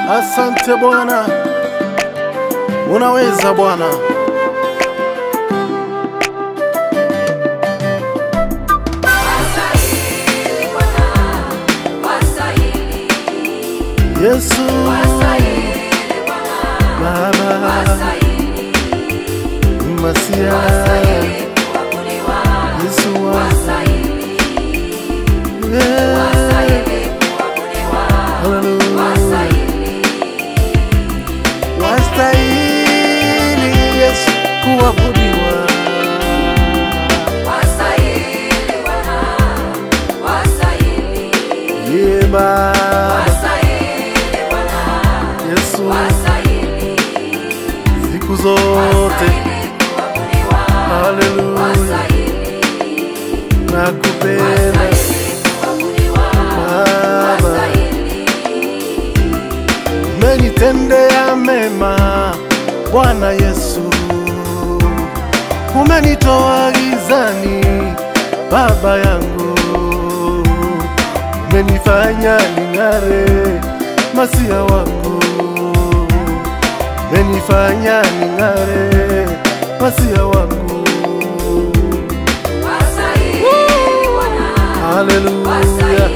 Asante Bwana, unaweza Bwana. Yesu Baba, Masia, Yesu wastahili Yesu kuabudiwa. Ye Baba, Yesu siku zote. Haleluya, nakupenda Baba, umenitendea mema Bwana Yesu, umenitoa gizani Baba yangu, umenifanya ning'are Masia wangu, umenifanya ning'are Masia wangu. Haleluya,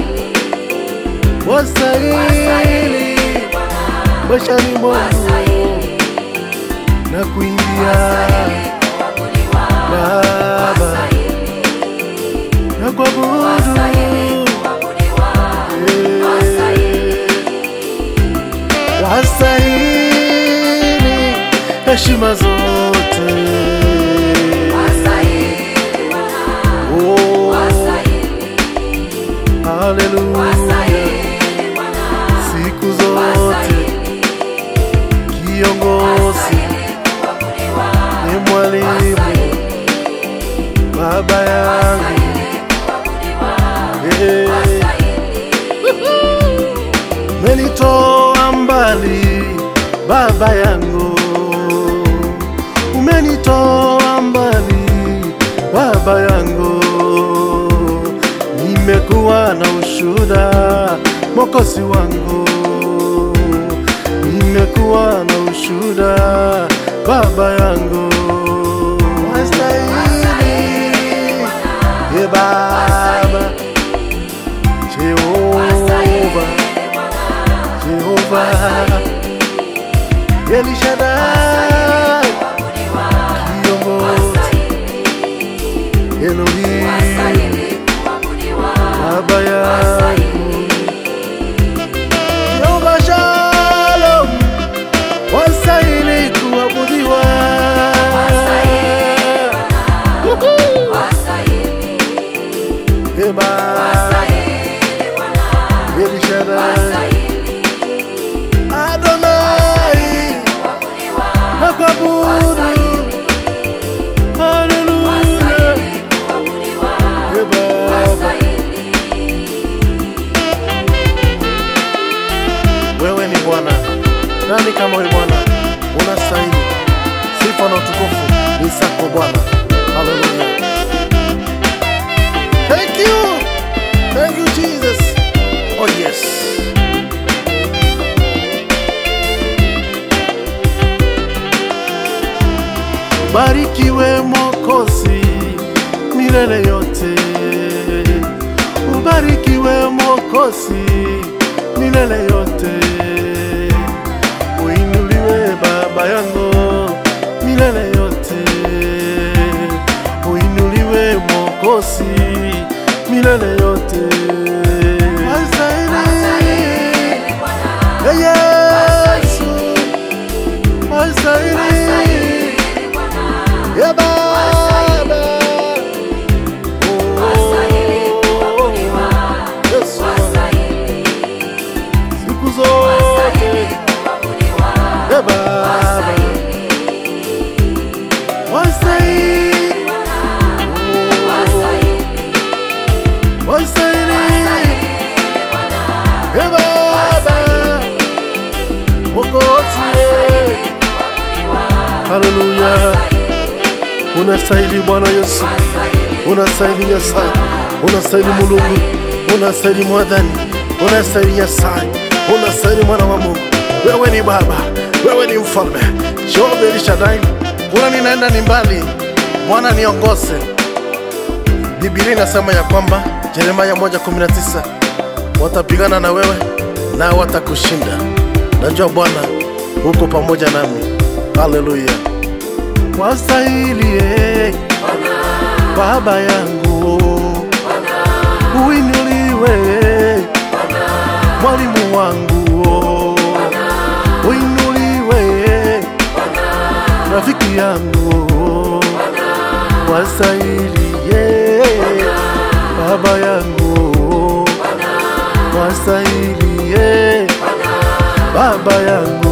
wastahili maishani mwangu na kuimbia Baba na kuabudu. Wastahili heshima zote. Oh, haleluya, siku zote kiongozi ni mwalimu Baba yangu. Umenitoa mbali Baba yangu, umenitoa mbali Baba yangu, nimekuwa na ushuhuda Mwokozi wangu, nimekuwa na ushuhuda Baba yangu. Wastahili ye Baba, Jehova, Jehova, El Shaddai, kiongozi, Elohim, Baba yangu. Jehova Shalom, wastahili kuabudiwa. Ye Baba, El Shaddai, Adonai, nakuabudu. Haleluya, Ye Baba, wewe ni Bwana. Nani kama wewe Bwana? Unastahili sifa na utukufu ni zako Bwana. Haleluya. Thank you Jesus. Oh yes. Ubarikiwe Mwokozi milele yote, ubarikiwe Mwokozi milele yote, uinuliwe Baba yangu milele yote, uinuliwe Mwokozi milele yote. Yesu, wastahili ye Baba, Yesu, siku zote ye Baba, wastahili, wastahili ye Baba, Mwokozi. Haleluya, unastahili Bwana Yesu, unastahili Nyasaye, unastahili Mulungu, unastahili Mwadhani, unastahili Nyasaye, unastahili Mwana wa Mungu. wewe ni Baba, wewe ni Mfalme. Jehova El Shaddai, kuna ninaenda ni mbali, Bwana niongoze. Biblia inasema ya kwamba Yeremia 1:19, watapigana na wewe na watakushinda. Najua Bwana uko pamoja nami. Haleluya. Wastahili Baba yangu, uinuliwe mwalimu wangu, uinuliwe rafiki yangu, wastahili Baba yangu, wastahili Baba yangu.